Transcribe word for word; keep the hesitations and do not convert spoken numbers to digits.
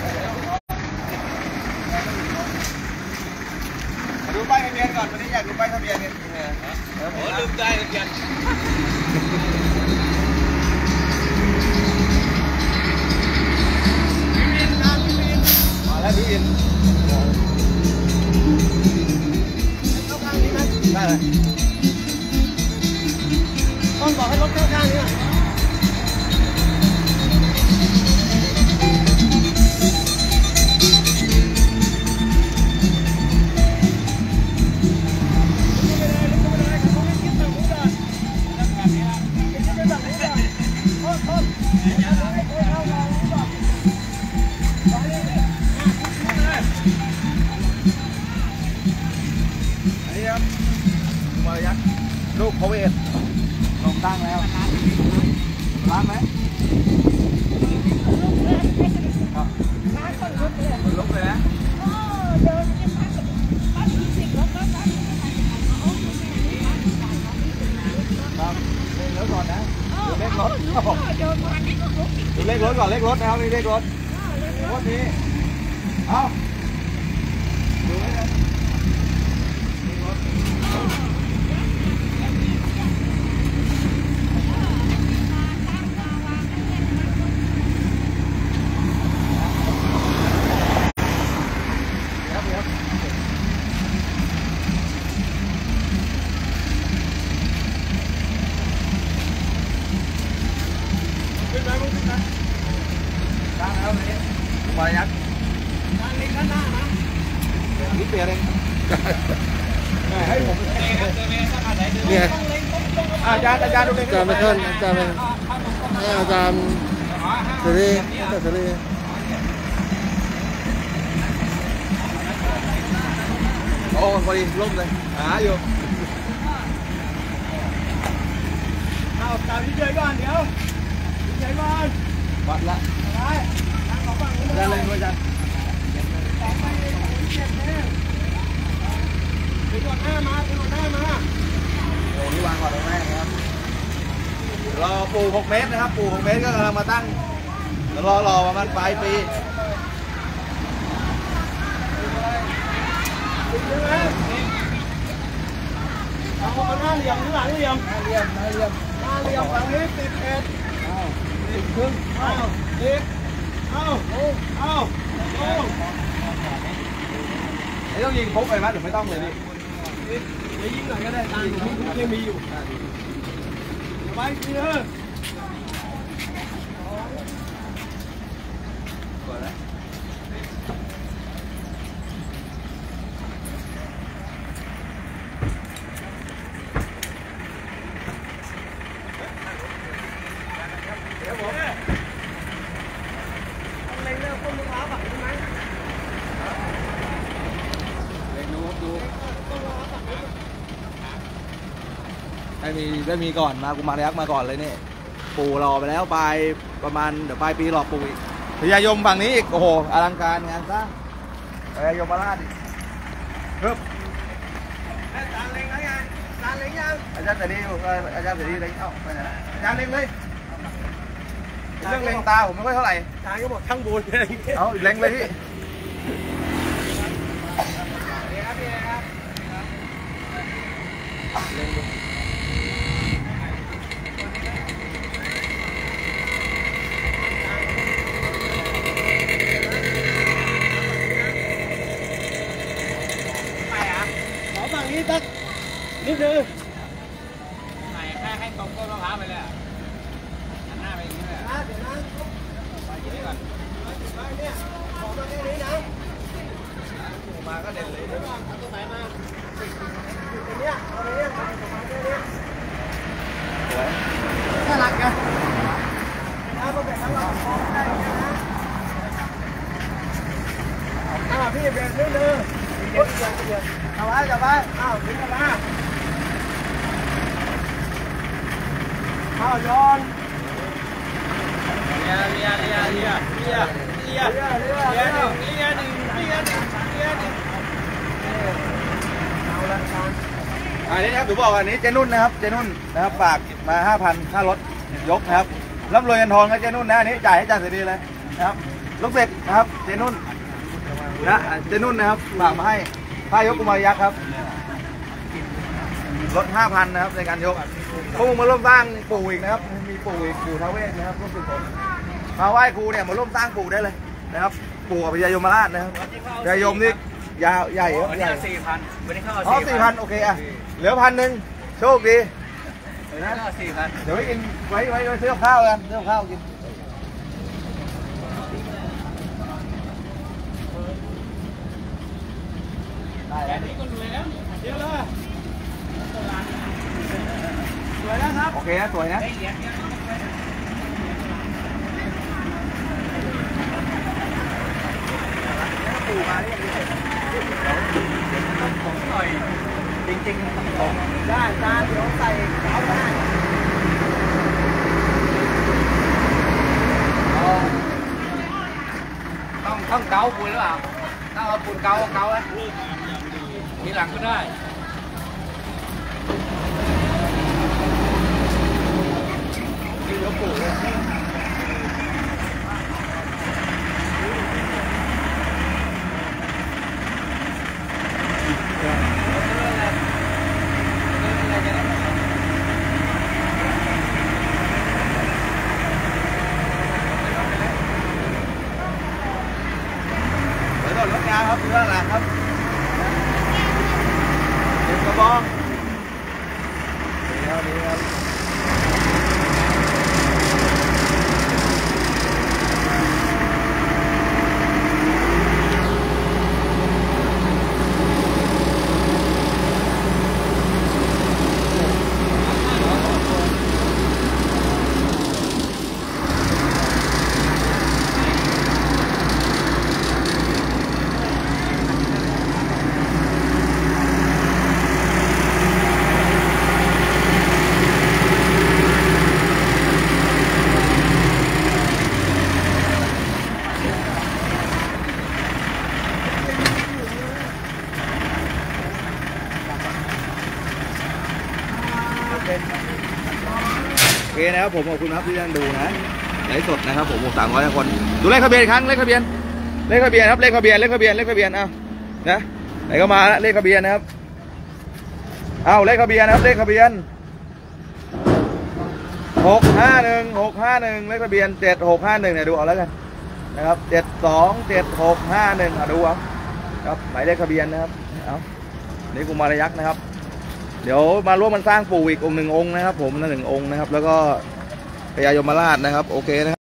ดูป้ายทะเบียนก่อนวันนี้อยากดูป้ายทะเบียนเนี่ยโอ้ลืมได้ทะเบียนมาแล้วพี่อินเข้าข้างนี้ไหมได้เลยต้องบอกให้รถเข้าข้างนี้ลูกโควิดลงตั้งแล้วร้านไหมร้านคนลุกเลยลุกเลยนะเดินยังพักพักสิบรถรถครับเล่นรถก่อนนะดูเลขรถดูเลขรถก่อนเลขรถนะครับนี่เลขรถรถนี้เอาดูไว้เลยมายักษ์ด้านนี้ด้านหน้านะนี่เปลี่ยนเองให้ผมเนี่ยอาจารย์อาจารย์ดูเลยอาจารย์ไม่ขึ้นอาจารย์ไม่อาจารย์เสรีอาจารย์เสรีโอ้พอดีล่มเลยหาอยู่เอาตามที่เฉยก่อนเดี๋ยวเฉยก่อนวัดละได้เลยด้วยจันถึงก่อนหน้ามาถึงก่อนหน้ามาโอ้นี่วางก่อนตรงแรกนะครับรอปูหกเมตรนะครับปูหกเมตรก็กำลังมาตั้งรอรอประมาณปลายปีเอาหน้าเหลี่ยมหรือหลังเหลี่ยมหน้าเหลี่ยมหน้าเหลี่ยมหน้าเหลี่ยมฝั่งนี้สิบเอ็ดเอาสิบครึ่งเอาสิบเอาเอาไอ้ต้องยิงพกไปไหมหรือไม่ต้องเลยพี่เดี๋ยวยิงหน่อยก็ได้ตามยิงทุกยังมีอยู่ไปเชื่อได้มีได้มีก่อนมากุมารยักษ์มาก่อนเลยเนี่ยปู่รอไปแล้วปลายประมาณเดี๋ยวปลายปีรอปู่อีกพญายมฝั่งนี้อีกโอ้โหอลังการงานสร้างพญายมราชอีกครับอาจารย์เล็งแล้วไงอาจารย์เล็งยังอาจารย์เสรีอาจารย์เสรีเล็งเอ้าไปไหนอาจารย์เล็งเลยเรื่องเล็งตาผมไม่ค่อยเท่าไหร่อาจารย์ก็บอกข้างบนเอาเล็งเลยพี่เล็งดูฝั่งนี้ตักนิดนึงใส่แค่ให้ตรงต้นมะพร้าวไปเลยหันหน้าไปอย่างนี้เลยเดี๋ยวนะไปที่นี่ก่อนไปเนี่ยขอมาแค่นี้นะมาก็เด็ดเลยเอาตัวไหนมาตัวเนี้ยเอาตัวเนี้ยมาแค่นี้น่ารักไงเอาไปแบ่งทั้งเราพอได้นะอ่าพี่แบ่งนิดนึงเอาไว้จับไว้อ้าวถึงกันมาอ้าวย้อนเลียเลียเลียเลียเลียเลียเลียเลียเลียหนึ่งเลียหนึ่งเลียหนึ่งเลียหนึ่งเอาละครับอันนี้นะครับหนูบอกอันนี้เจนุ่นนะครับเจนุ่นนะครับฝากมาห้าพันค่ารถยกนะครับร่ำรวยเงินทองกับเจนุ่นนะอันนี้จ่ายให้จ่ายเสร็จดีเลยนะครับลูกเสร็จนะครับเจนุ่นนะเจนุ่นนะครับฝากมาให้พายกกุมารยักษ์ครับลด ห้าพัน นะครับในการยกพวกมึงมาร่วมสร้างปู่อีกนะครับมีปู่อีกปู่ท้าวเวสนะครับร่วมสุดผลมาไหว้ครูเนี่ยมาร่วมสร้างปู่ได้เลยนะครับปู่กับพญายมราชนะครับพญายมนี่ยาวใหญ่ครับใหญ่สี่พันวันนี้เข้าสี่พันโอเคอ่ะเหลือพันหนึ่งโชคดีเดี๋ยวนะสี่พันเดี๋ยวไว้กินไว้ไว้ซื้อข้าวกันซื้อข้าวกินได้แล้วนี่ก็รวยแล้วเดี๋ยวเลยสวยแล้วครับโอเคนะสวยนะปูมาได้ยังไงของหน่อยจริงๆของได้จานเดี๋ยวใส่เอาได้ต้องต้องเกาปูนหรือเปล่าต้องเอาปูนเกาเกาแล้วทีหลังก็ได้กินแล้วปูเลยรถงานครับเรื่องอะไรครับเด็กกระบองดีครับดีครับโอเคนะครับผมขอบคุณครับที่ยังดูนะไลฟ์สดนะครับผมสามร้อยคนดูเลขทะเบียนอีกครั้งเลขทะเบียนเลขทะเบียนครับเลขทะเบียนเลขทะเบียนเลขทะเบียนเอานะไหนก็มาแล้วเลขทะเบียนนะครับเอาเลขทะเบียนนะครับเลขทะเบียนหกห้าหนึ่งหกห้าหนึ่งเลขทะเบียนเจ็ดหกห้าหนึ่งเนี่ยดูเอาแล้วกันนะครับเจ็ดสองเจ็ดหกห้าหนึ่งอ่ะดูเอาครับหมายเลขทะเบียนนะครับเอานี่กุมารยักษ์นะครับเดี๋ยวมาร่วมมันสร้างปู่อีกองค์หนึ่งองค์นะครับผมหนึ่งองค์นะครับแล้วก็พญายมราชนะครับโอเคนะครับ